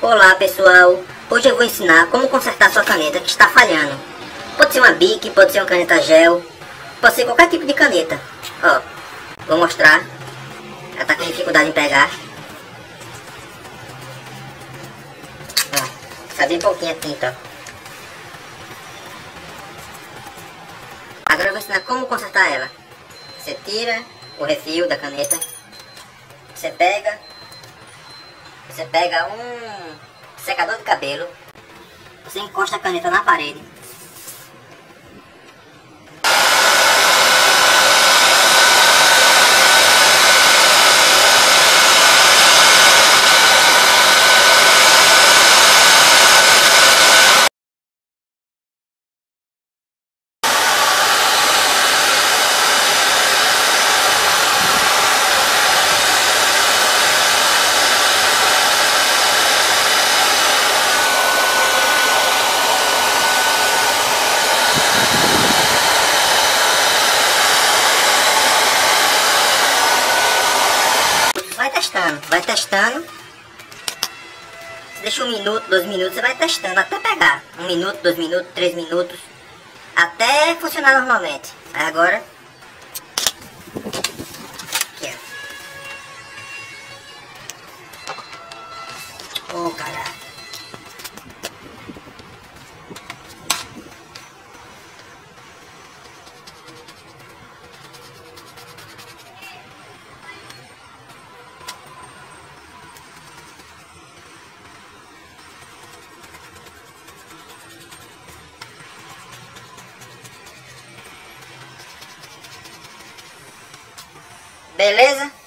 Olá pessoal, hoje eu vou ensinar como consertar sua caneta que está falhando. Pode ser uma Bic, pode ser uma caneta gel, pode ser qualquer tipo de caneta. Ó, vou mostrar. Ela está com dificuldade em pegar. Ó, só bem pouquinho a tinta, ó. Agora eu vou ensinar como consertar ela. Você tira o refil da caneta. Você pega um secador de cabelo. Você encosta a caneta na parede. Vai testando. Você deixa 1 minuto, 2 minutos, você vai testando até pegar. 1 minuto, 2 minutos, 3 minutos, até funcionar normalmente. Aí agora, aqui, ó. Oh, caralho. Beleza?